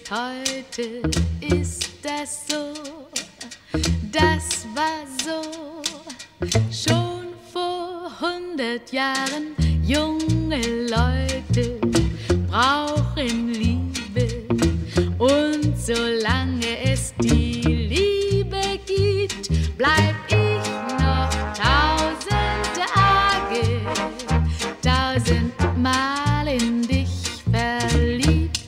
heute ist das so, das war so, schon vor 100 Jahren. Junge Leute brauchen Liebe, und solange es die Liebe gibt, bleib ich noch 1000 Tage, 1000 Mal in dich verliebt.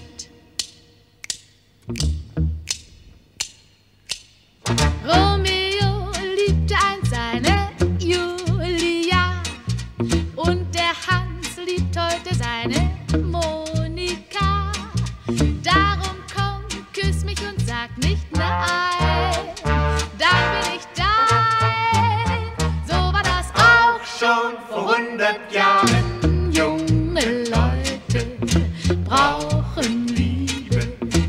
Romeo liebte einst seine Julia, und der Hans liebt heute seine Monika. Darum komm, küss mich und sag nicht nein, dann bin ich dein. So war das auch Schon vor 100 Jahren. Junge Leute brauchen Liebe.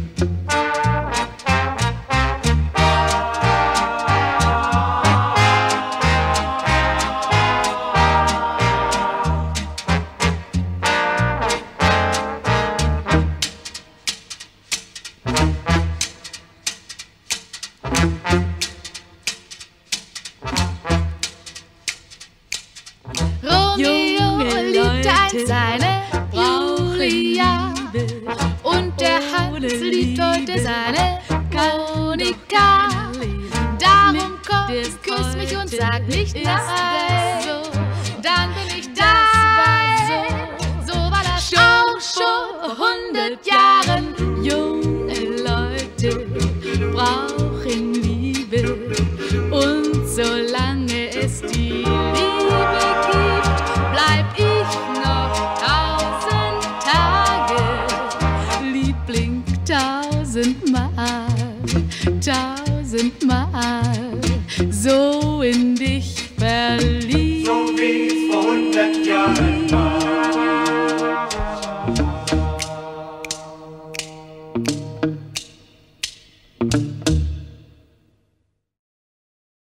Romeo liebte einst seine Julia, und der Hans liebt heute seine Monika. Darum komm, küss mich und sag nicht nein, dann bin ich dein. So war das auch schon vor 100 Jahren. Junge Leute brauchen Liebe, und solange es die Liebe gibt, bleib ich noch 1000 Tage, Liebling, 1000 Mal, 1000 Mal, so in dich verliebt. So wie es vor 100 Jahren war.